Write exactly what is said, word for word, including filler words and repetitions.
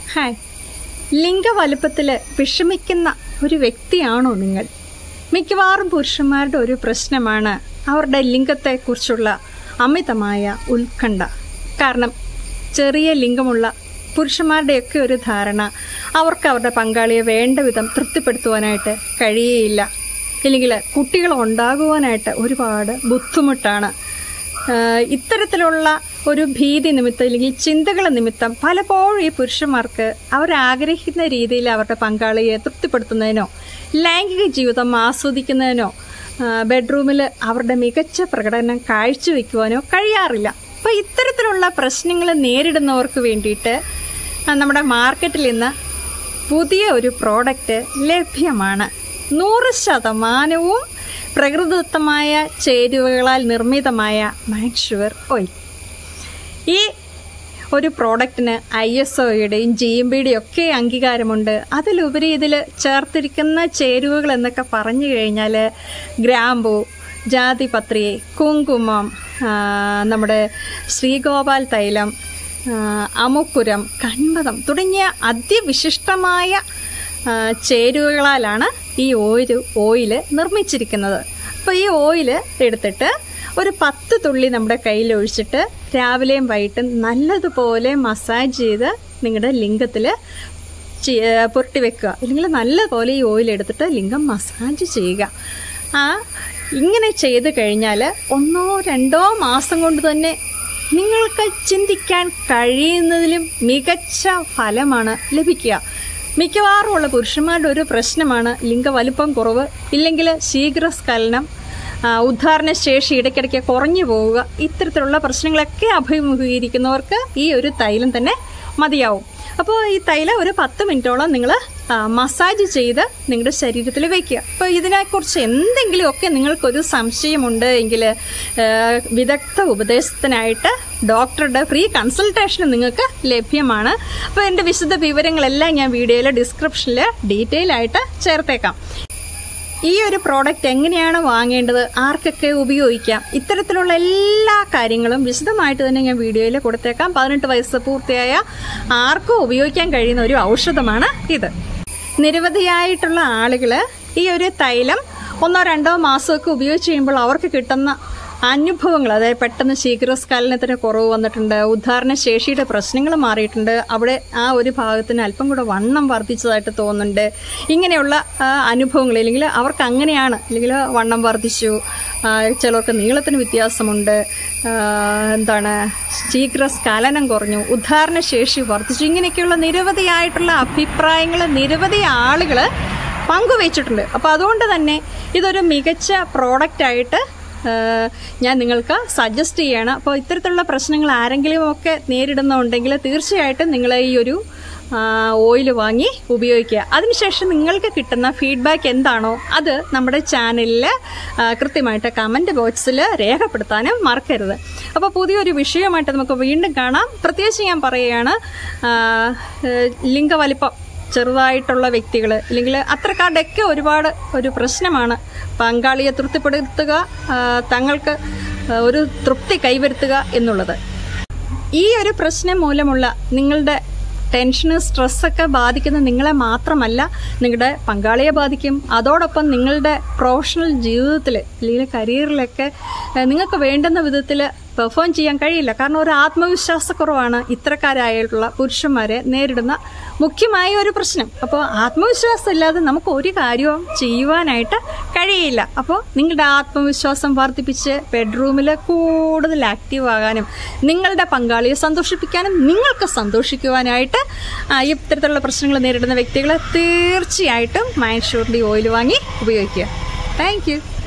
Hi, ലിംഗവലുപ്പത്തിൽ വിഷമിക്കുന്ന ഒരു വ്യക്തിയാണോ നിങ്ങൾ? മിക്കവാറും പുരുഷന്മാരുടെ ഒരു പ്രശ്നമാണ് അവരുടെ ലിംഗത്തെക്കുറിച്ചുള്ള അമിതമായ ഉത്കണ്ഠ. കാരണം ചെറിയ ലിംഗമുള്ള പുരുഷന്മാരുടെയൊക്കെ ഒരു ധാരണ അവർക്ക് അവരുടെ പങ്കാളിയെ വേണ്ട വിധം തൃപ്തിപ്പെടുത്തുവാനായിട്ട് കഴിയുകയില്ല, ഇല്ലെങ്കിൽ കുട്ടികൾ ഉണ്ടാകുവാനായിട്ട് ഒരുപാട് ബുദ്ധിമുട്ടാണ്. ഇത്തരത്തിലുള്ള ഒരു ഭീതി നിമിത്തം അല്ലെങ്കിൽ ചിന്തകൾ നിമിത്തം പലപ്പോഴും ഈ പുരുഷന്മാർക്ക് അവരാഗ്രഹിക്കുന്ന രീതിയിൽ അവരുടെ പങ്കാളിയെ തൃപ്തിപ്പെടുത്തുന്നതിനോ ലൈംഗിക ജീവിതം ആസ്വദിക്കുന്നതിനോ ബെഡ്റൂമിൽ അവരുടെ മികച്ച പ്രകടനം കാഴ്ചവെക്കുവാനോ കഴിയാറില്ല. അപ്പോൾ ഇത്തരത്തിലുള്ള പ്രശ്നങ്ങൾ നേരിടുന്നവർക്ക് വേണ്ടിയിട്ട് നമ്മുടെ മാർക്കറ്റിൽ ഇന്ന് പുതിയ ഒരു പ്രോഡക്റ്റ് ലഭ്യമാണ്. നൂറ് ശതമാനവും പ്രകൃതിദത്തമായ ചേരുവകളാൽ നിർമ്മിതമായ മാക്സ്വർ ഓയിൽ. ഈ ഒരു പ്രോഡക്റ്റിന് ഐ എസ് ഒയുടെയും ജി എം ബിയുടെയും ഒക്കെ അംഗീകാരമുണ്ട്. അതിലുപരി ഇതിൽ ചേർത്തിരിക്കുന്ന ചേരുവകൾ എന്നൊക്കെ പറഞ്ഞു കഴിഞ്ഞാൽ ഗ്രാമ്പൂ, ജാതിപത്രി, കുങ്കുമം, നമ്മുടെ ശ്രീഗോപാൽ തൈലം, അമുക്കുരം, കന്മദം തുടങ്ങിയ അതിവിശിഷ്ടമായ ചേരുവകളാലാണ് ഈ ഓയിൽ ഓയിൽ നിർമ്മിച്ചിരിക്കുന്നത്. അപ്പോൾ ഈ ഓയിൽ എടുത്തിട്ട് ഒരു പത്ത് തുള്ളി നമ്മുടെ കയ്യിൽ ഒഴിച്ചിട്ട് രാവിലെയും വൈകിട്ടും നല്ലതുപോലെ മസാജ് ചെയ്ത് നിങ്ങളുടെ ലിംഗത്തിൽ പുരട്ടി വെക്കുക. അല്ലെങ്കിൽ നല്ലപോലെ ഈ ഓയിൽ എടുത്തിട്ട് ലിംഗം മസാജ് ചെയ്യുക. ആ ഇങ്ങനെ ചെയ്ത് കഴിഞ്ഞാൽ ഒന്നോ രണ്ടോ മാസം കൊണ്ട് തന്നെ നിങ്ങൾക്ക് ചിന്തിക്കാൻ കഴിയുന്നതിലും മികച്ച ഫലമാണ് ലഭിക്കുക. മിക്കവാറും ഉള്ള പുരുഷന്മാരുടെ ഒരു പ്രശ്നമാണ് ലിംഗവലുപ്പം കുറവ്, ഇല്ലെങ്കിൽ ശീഘ്രസ്ഖലനം, ഉദ്ധാരണ ശേഷി ഇടയ്ക്കിടയ്ക്ക് കുറഞ്ഞു പോവുക. ഇത്തരത്തിലുള്ള പ്രശ്നങ്ങളൊക്കെ അഭിമുഖീകരിക്കുന്നവർക്ക് ഈ ഒരു തൈലം തന്നെ മതിയാവും. അപ്പോൾ ഈ തൈലം ഒരു പത്ത് മിനിറ്റോളം നിങ്ങൾ മസാജ് ചെയ്ത് നിങ്ങളുടെ ശരീരത്തിൽ വയ്ക്കുക. അപ്പോൾ ഇതിനെക്കുറിച്ച് എന്തെങ്കിലുമൊക്കെ നിങ്ങൾക്കൊരു സംശയമുണ്ട് എങ്കിൽ വിദഗ്ധ ഉപദേശത്തിനായിട്ട് ഡോക്ടറുടെ ഫ്രീ കൺസൾട്ടേഷൻ നിങ്ങൾക്ക് ലഭ്യമാണ്. അപ്പോൾ എൻ്റെ വിശദ വിവരങ്ങളെല്ലാം ഞാൻ വീഡിയോയിൽ ഡിസ്ക്രിപ്ഷനിൽ ഡീറ്റെയിൽ ആയിട്ട് ചേർത്തേക്കാം. ഈ ഒരു പ്രോഡക്റ്റ് എങ്ങനെയാണ് വാങ്ങേണ്ടത്, ആർക്കൊക്കെ ഉപയോഗിക്കാം, ഇത്തരത്തിലുള്ള എല്ലാ കാര്യങ്ങളും വിശദമായിട്ട് തന്നെ ഞാൻ വീഡിയോയിൽ കൊടുത്തേക്കാം. പതിനെട്ട് വയസ്സ് പൂർത്തിയായ ആർക്കും ഉപയോഗിക്കാൻ കഴിയുന്ന ഒരു ഔഷധമാണ് ഇത്. നിരവധിയായിട്ടുള്ള ആളുകൾ ഈ ഒരു തൈലം ഒന്നോ രണ്ടോ മാസമൊക്കെ ഉപയോഗിച്ച് കഴിയുമ്പോൾ അവർക്ക് കിട്ടുന്ന അനുഭവങ്ങൾ, അതായത് പെട്ടെന്ന് ശീഘ്രസ്ഖലനത്തിന് കുറവ് വന്നിട്ടുണ്ട്, ഉദ്ധാരണ ശേഷിയുടെ പ്രശ്നങ്ങൾ മാറിയിട്ടുണ്ട്, അവിടെ ആ ഒരു ഭാഗത്തിന് അല്പം കൂടെ വണ്ണം വർദ്ധിച്ചതായിട്ട് തോന്നുന്നുണ്ട്. ഇങ്ങനെയുള്ള അനുഭവങ്ങൾ, അല്ലെങ്കിൽ അവർക്ക് അങ്ങനെയാണ്, അല്ലെങ്കിൽ വണ്ണം വർദ്ധിച്ചു, ചിലർക്ക് നീളത്തിന് വ്യത്യാസമുണ്ട്, എന്താണ് ശീഘ്രസ്ഖലനം കുറഞ്ഞു, ഉദ്ധാരണ ശേഷി വർദ്ധിച്ചു, ഇങ്ങനെയൊക്കെയുള്ള നിരവധിയായിട്ടുള്ള അഭിപ്രായങ്ങൾ നിരവധി ആളുകൾ പങ്കുവച്ചിട്ടുണ്ട്. അപ്പോൾ അതുകൊണ്ട് തന്നെ ഇതൊരു മികച്ച പ്രോഡക്റ്റായിട്ട് ഞാൻ നിങ്ങൾക്ക് സജസ്റ്റ് ചെയ്യണം. അപ്പോൾ ഇത്തരത്തിലുള്ള പ്രശ്നങ്ങൾ ആരെങ്കിലും ഒക്കെ നേരിടുന്നുണ്ടെങ്കിൽ തീർച്ചയായിട്ടും നിങ്ങൾ ഈ ഒരു ഓയിൽ വാങ്ങി ഉപയോഗിക്കുക. അതിനുശേഷം നിങ്ങൾക്ക് കിട്ടുന്ന ഫീഡ്ബാക്ക് എന്താണോ അത് നമ്മുടെ ചാനലിൽ കൃത്യമായിട്ട് കമൻറ്റ് ബോക്സിൽ രേഖപ്പെടുത്താനും മറക്കരുത്. അപ്പോൾ പുതിയൊരു വിഷയമായിട്ട് നമുക്ക് വീണ്ടും കാണാം. പ്രത്യേകിച്ച് ഞാൻ പറയുകയാണ്, ലിംഗവലിപ്പം ചെറുതായിട്ടുള്ള വ്യക്തികൾ, അല്ലെങ്കിൽ അത്രക്കാരുടെയൊക്കെ ഒരുപാട് ഒരു പ്രശ്നമാണ് പങ്കാളിയെ തൃപ്തിപ്പെടുത്തുക, തങ്ങൾക്ക് ഒരു തൃപ്തി കൈവരുത്തുക എന്നുള്ളത്. ഈ ഒരു പ്രശ്നം മൂലമുള്ള നിങ്ങളുടെ ടെൻഷന്, സ്ട്രെസ്സൊക്കെ ബാധിക്കുന്ന നിങ്ങളെ മാത്രമല്ല, നിങ്ങളുടെ പങ്കാളിയെ ബാധിക്കും. അതോടൊപ്പം നിങ്ങളുടെ പ്രൊഫഷണൽ ജീവിതത്തിൽ അല്ലെങ്കിൽ കരിയറിലൊക്കെ നിങ്ങൾക്ക് വേണ്ടുന്ന വിധത്തിൽ പെർഫോം ചെയ്യാൻ കഴിയില്ല. കാരണം ഒരു ആത്മവിശ്വാസക്കുറവാണ് ഇത്തരക്കാരായിട്ടുള്ള പുരുഷന്മാരെ നേരിടുന്ന മുഖ്യമായ ഒരു പ്രശ്നം. അപ്പോൾ ആത്മവിശ്വാസം ഇല്ലാതെ നമുക്ക് ഒരു കാര്യവും ചെയ്യുവാനായിട്ട് കഴിയില്ല. അപ്പോൾ നിങ്ങളുടെ ആത്മവിശ്വാസം വർദ്ധിപ്പിച്ച് ബെഡ്റൂമിൽ കൂടുതൽ ആക്റ്റീവ് ആകാനും നിങ്ങളുടെ പങ്കാളിയെ സന്തോഷിപ്പിക്കാനും നിങ്ങൾക്ക് സന്തോഷിക്കുവാനായിട്ട് ഇത്തരത്തിലുള്ള പ്രശ്നങ്ങൾ നേരിടുന്ന വ്യക്തികളെ തീർച്ചയായിട്ടും മാക്സ്വറിൻ്റെ ഓയിൽ വാങ്ങി ഉപയോഗിക്കുക. Thank U.